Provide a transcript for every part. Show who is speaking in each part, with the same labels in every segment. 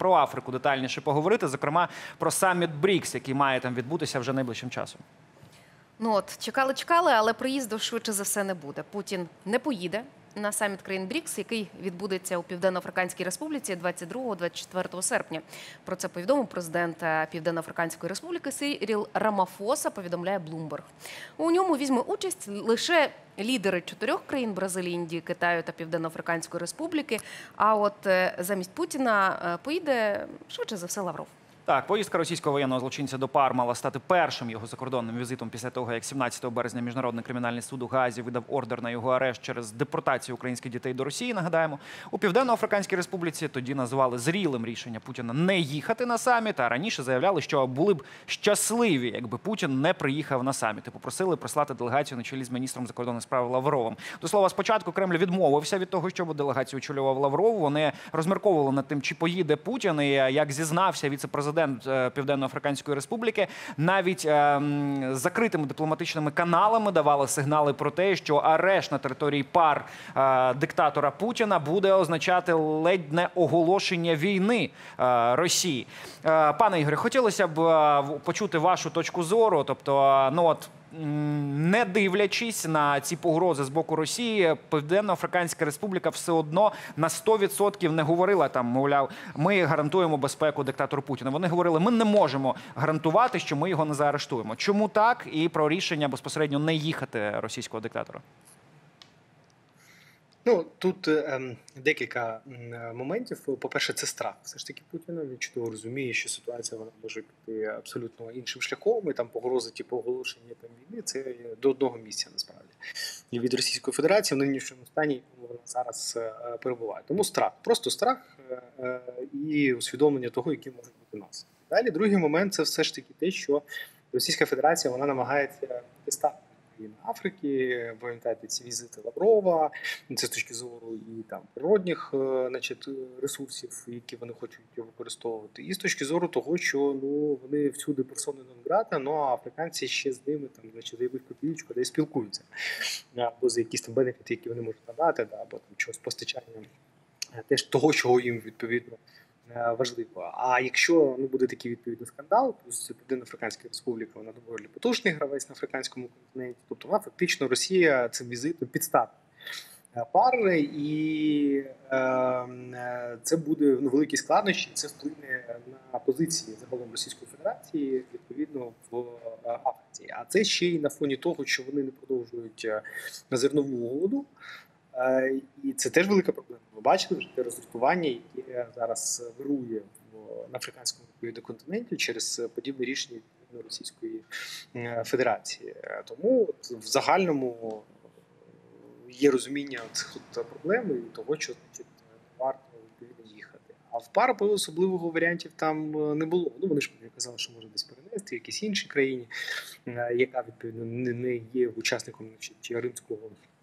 Speaker 1: про Африку детальніше поговорити, зокрема про саміт БРІКС, який має там відбутися вже найближчим часом.
Speaker 2: Ну от, чекали, але приїзду швидше за все не буде. Путін не поїде на саміт країн БРІКС, який відбудеться у Південно-Африканській Республіці 22-24 серпня. Про це повідомив президент Південно-Африканської Республіки Сиріл Рамафоса, повідомляє Bloomberg. У ньому візьме участь лише лідери 4 країн – Бразилії, Індії, Китаю та Південно-Африканської Республіки. А от замість Путіна поїде швидше за все Лавров.
Speaker 1: Так, поїздка російського воєнного злочинця до ПАР мала стати першим його закордонним візитом після того, як 17 березня Міжнародний кримінальний суд у Гаазі видав ордер на його арешт через депортацію українських дітей до Росії, нагадаємо. У Південно-Африканській Республіці тоді назвали зрілим рішення Путіна не їхати на саміт, а раніше заявляли, що були б щасливі, якби Путін не приїхав на саміт. І попросили прислати делегацію на чолі з міністром закордонних справ Лавровим. До слова, спочатку Кремль відмовився від того, щоб делегацію очолював Лавров. Вони розмірковували над тим, чи поїде Путін, і, як зізнався віце-президент Південно-Африканської Республіки, навіть закритими дипломатичними каналами давали сигнали про те, що арешт на території ПАР диктатора Путіна буде означати ледь не оголошення війни Росії. Пане Ігоре, хотілося б почути вашу точку зору, тобто, не дивлячись на ці погрози з боку Росії, Південно-Африканська Республіка все одно на 100% не говорила там, мовляв, ми гарантуємо безпеку диктатору Путіна. Вони говорили, ми не можемо гарантувати, що ми його не заарештуємо. Чому так? І про рішення безпосередньо не їхати російського диктатора.
Speaker 3: Тут декілька моментів. По-перше, це страх. Все ж таки Путіна, він чудово розуміє, що ситуація вона може піти абсолютно іншим шляхом, і там погрози, оголошення війни, це до одного місця насправді. І від Російської Федерації в нинішньому стані, якому вона зараз перебуває. Тому страх. Просто страх і усвідомлення того, які можуть бути наслідки. Далі, другий момент – це все ж таки те, що Російська Федерація, вона намагається тестати Африки, пам'ятаєте, ці візити Лаврова, це з точки зору і там природних, ресурсів, які вони хочуть використовувати, і з точки зору того, що вони всюди персони нон-грата, а африканці ще з ними там, за якусь копійку десь спілкуються, або за якісь там бенефіти, які вони можуть надати, або там чогось постачання теж того, чого їм відповідно важливо. А якщо буде такий відповідний скандал, плюс Південно-Африканська Республіка, вона доволі потужний гравець на африканському континенті, тобто вона фактично Росія цим візитом підставить ПАР, і це буде великі складнощі, це вплине на позиції загалом Російської Федерації відповідно в Африці. А це ще й на фоні того, що вони не продовжують зернову угоду. І це теж велика проблема. Ви бачите вже те роздратування, яке зараз вирує на африканському континенті через подібне рішення Російської Федерації. Тому в загальному є розуміння цих проблем і того, що варто відповідно їхати. А в ПАР особливого варіантів там не було. Вони ж казали, що можна десь перенести в якійсь іншій країні, яка відповідно не є учасником Римського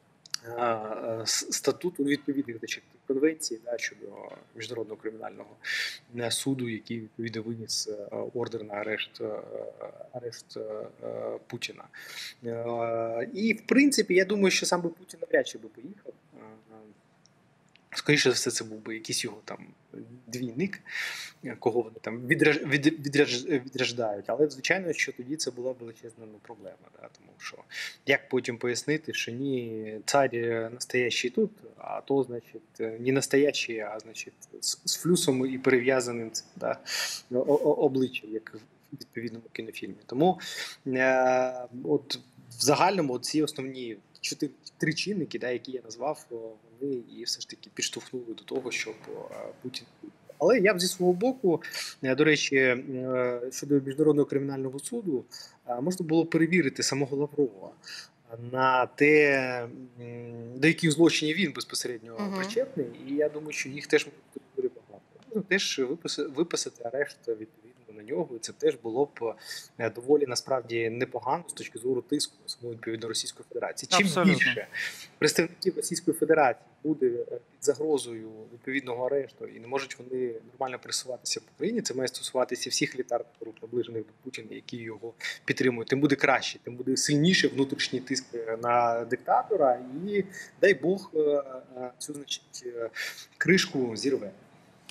Speaker 3: статуту відповідних конвенцій щодо Міжнародного кримінального суду, який відповідно виніс ордер на арешт Путіна. І в принципі, я думаю, що сам би Путін навряд чи би поїхав. Скоріше за все, це був би якийсь його там двійник, кого вони там відрождають. Але, звичайно, що тоді це була величезна проблема. Тому що, як потім пояснити, що ні, цар настоящий тут, а то, значить, не настоящий, а, значить, з флюсом і перев'язаним обличчям, як в відповідному кінофільмі. Тому от в загальному ці основні три чинники, які я назвав, вони і все ж таки підштовхнули до того, щоб Путін. Але я б зі свого боку, до речі, щодо Міжнародного кримінального суду, можна було перевірити самого Лаврова на те, до яких злочинів він безпосередньо причетний, і я думаю, що їх теж може бути багато. Можна теж виписати арешт відповідно на нього, і це теж було б доволі насправді непогано з точки зору тиску самої відповідно Російської Федерації. Чим більше представників Російської Федерації буде під загрозою відповідного арешту і не можуть вони нормально пересуватися по країні, це має стосуватися всіх елітарних груп, наближених до Путіна, які його підтримують. Тим буде краще, тим буде сильніше внутрішній тиск на диктатора і, дай Бог, цю, значить, кришку зірве.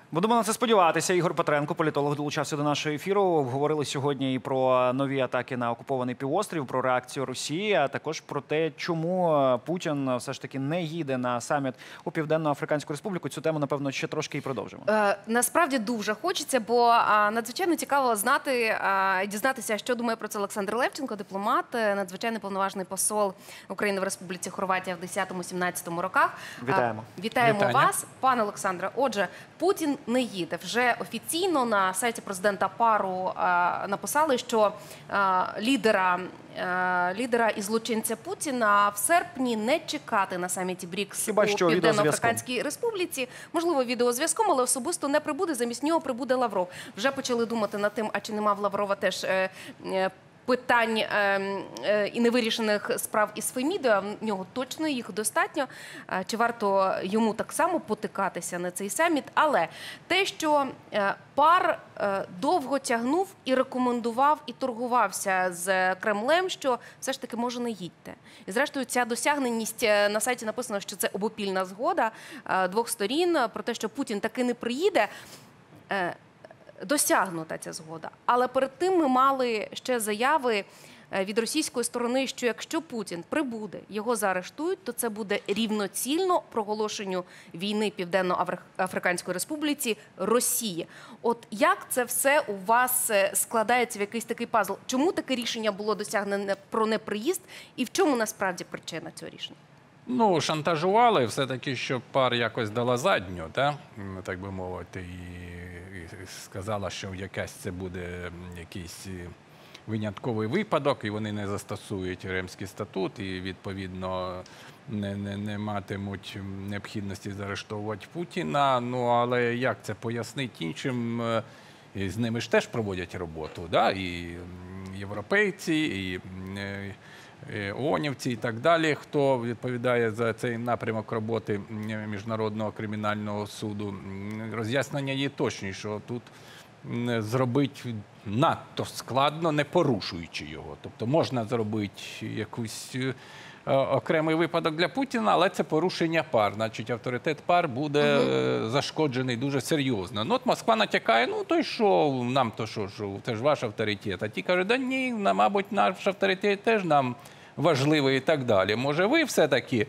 Speaker 1: Будемо на це сподіватися. Ігор Петренко, політолог, долучався до нашого ефіру. Говорили сьогодні і про нові атаки на окупований півострів, про реакцію Росії, а також про те, чому Путін все ж таки не їде на саміт у Південно-Африканську Республіку. Цю тему, напевно, ще трошки і продовжимо.
Speaker 2: Насправді дуже хочеться, бо надзвичайно цікаво знати, дізнатися, що думає про це Олександр Левченко, дипломат, надзвичайний повноважний посол України в Республіці Хорватія в 10-17 роках.
Speaker 1: Вітаємо.
Speaker 2: Вітаємо
Speaker 4: Вітання.
Speaker 2: вас, пане Олександре. Отже, Путін не їде. Вже офіційно на сайті президента ПАРу написали, що лідера і злочинця Путіна в серпні не чекати на саміті БРІКС
Speaker 1: Хіба
Speaker 2: у
Speaker 1: що
Speaker 2: Південно-Африканській Республіці. Можливо, відеозв'язком, але особисто не прибуде. Замість нього прибуде Лавров. Вже почали думати над тим, а чи нема в Лаврова теж питань і невирішених справ із Фемідою, а в нього точно їх достатньо. Чи варто йому так само потикатися на цей саміт? Але те, що ПАР довго тягнув і рекомендував, і торгувався з Кремлем, що все ж таки, може, не їдьте. І зрештою, ця досягненість, на сайті написано, що це обопільна згода двох сторін, про те, що Путін таки не приїде. Досягнута ця згода. Але перед тим ми мали ще заяви від російської сторони, що якщо Путін прибуде, його заарештують, то це буде рівноцільно проголошенню війни Південно-Африканської Республіці Росії. От як це все у вас складається в якийсь такий пазл? Чому таке рішення було досягнене про неприїзд і в чому насправді причина цього рішення?
Speaker 4: Ну, шантажували все-таки, щоб ПАР якось дала задню, так би мовити, і сказала, що якась це буде якийсь винятковий випадок, і вони не застосують Римський статут, і, відповідно, не матимуть необхідності заарештовувати Путіна. Ну, але як це пояснити іншим? І з ними ж теж проводять роботу, і європейці, і ООНівці і так далі, хто відповідає за цей напрямок роботи Міжнародного кримінального суду. Роз'яснення є точні, що тут зробити надто складно, не порушуючи його. Тобто можна зробити якийсь окремий випадок для Путіна, але це порушення ПАР. Значить, авторитет ПАР буде зашкоджений дуже серйозно. Ну, от Москва натякає, ну, то й що, нам то що, це ж ваш авторитет. А ті кажуть, да ні, мабуть, наш авторитет теж нам важливий і так далі. Може, ви все-таки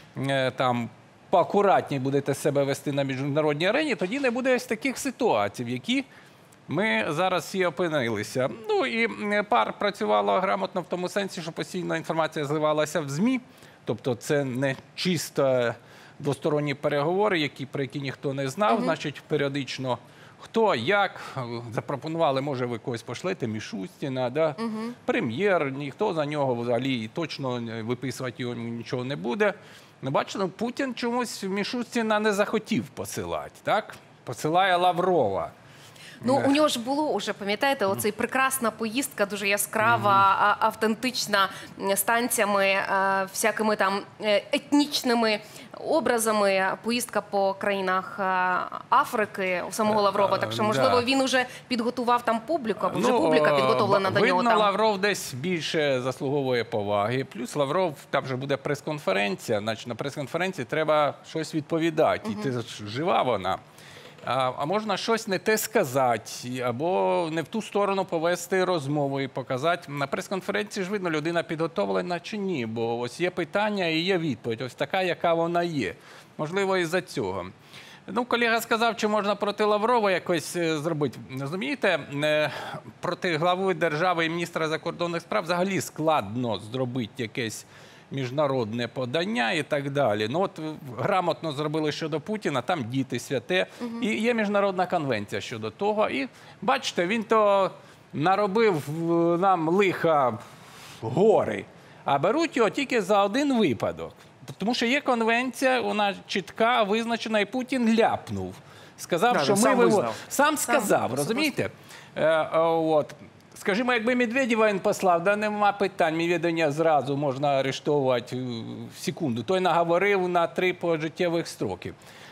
Speaker 4: там поакуратніше будете себе вести на міжнародній арені, тоді не буде ось таких ситуацій, в які ми зараз всі опинилися. Ну і ПАР працювала грамотно в тому сенсі, що постійно інформація зливалася в ЗМІ. Тобто це не чисто двосторонні переговори, про які ніхто не знав. Значить, періодично хто, як, запропонували, може ви когось пошлете, Мішустіна, прем'єр, ніхто за нього взагалі точно виписувати його нічого не буде. Ну, бачите, Путін чомусь Мішустіна не захотів посилати, так? Посилає Лаврова.
Speaker 2: Ну, у нього ж було уже, пам'ятаєте, оцей прекрасна поїздка, дуже яскрава, автентична, з танцями, всякими там етнічними образами, поїздка по країнах Африки у самого Лаврова. Так що, можливо, він уже підготував там публіку, або вже публіка підготовлена до нього там.
Speaker 4: Видно, Лавров десь більше заслуговує поваги. Плюс Лавров, там вже буде прес-конференція, значить на прес-конференції треба щось відповідати. І ти жива вона. А можна щось не те сказати, або не в ту сторону повести розмову і показати. На прес-конференції ж видно, людина підготовлена чи ні, бо ось є питання і є відповідь, ось така, яка вона є. Можливо, із-за цього. Ну, колега сказав, чи можна проти Лаврова якось зробити. Розумієте, проти глави держави і міністра закордонних справ взагалі складно зробити якесь міжнародне подання і так далі. Ну, от грамотно зробили щодо Путіна, там діти святе, і є міжнародна конвенція щодо того. І, бачите, він то наробив нам лиха гори, а беруть його тільки за один випадок. Тому що є конвенція, вона чітка, визначена, і Путін ляпнув. Сказав, що ми сам сказав, розумієте? От. Скажімо, якби Медведєва він послав, да нема питань, Медведєва зразу можна арештовувати в секунду. Той наговорив на 3 пожиттєвих строки.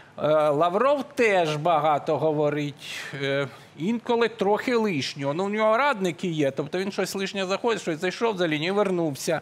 Speaker 4: Лавров теж багато говорить, інколи трохи лишнього. Ну, у нього радники є, тобто він щось лишнє заходить, щось зайшов за лінію, вернувся.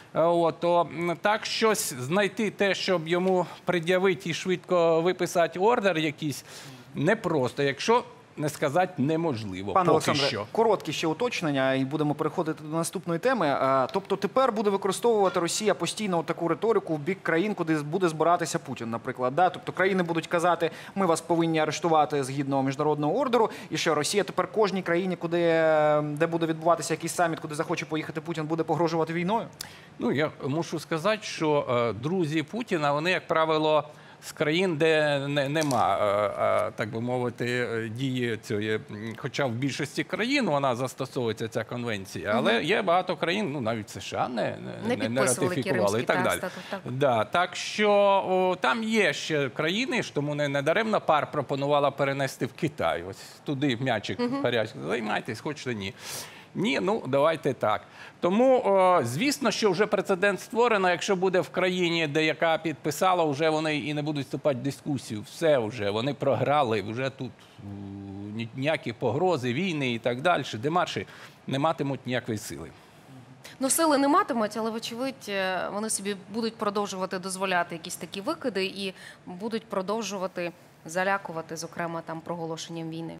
Speaker 4: То так щось знайти те, щоб йому пред'явити і швидко виписати ордер якийсь, непросто, якщо не сказати неможливо.
Speaker 1: Пане
Speaker 4: Поки
Speaker 1: Олександре,
Speaker 4: що.
Speaker 1: короткі ще уточнення, і будемо переходити до наступної теми. Тобто тепер буде використовувати Росія постійно таку риторику в бік країн, куди буде збиратися Путін, наприклад. Да? Тобто країни будуть казати, ми вас повинні арештувати згідно міжнародного ордеру, і що Росія тепер кожній країні, де буде відбуватися якийсь саміт, куди захоче поїхати Путін, буде погрожувати війною?
Speaker 4: Ну, я мушу сказати, що друзі Путіна, вони, як правило, з країн, де нема, так би мовити, дії цієї, хоча в більшості країн вона застосовується, ця конвенція, але є багато країн, ну навіть США не
Speaker 2: підписували
Speaker 4: ратифікували і так далі.
Speaker 2: статут, так.
Speaker 4: Да, так що там є ще країни, тому не даремно ПАР пропонувала перенести в Китай. Ось туди м'ячик гарячий. Займайтесь, хочете ні. Ні, ну давайте так. Тому, звісно, що вже прецедент створено, якщо буде в країні, де яка підписала, вже вони і не будуть вступати в дискусію. Все вже, вони програли, вже тут ніякі погрози, війни і так далі, демарші не матимуть ніякої сили.
Speaker 2: Ну, сили не матимуть, але, вочевидь, вони собі будуть продовжувати дозволяти якісь такі викиди і будуть продовжувати залякувати, зокрема, там, проголошенням війни.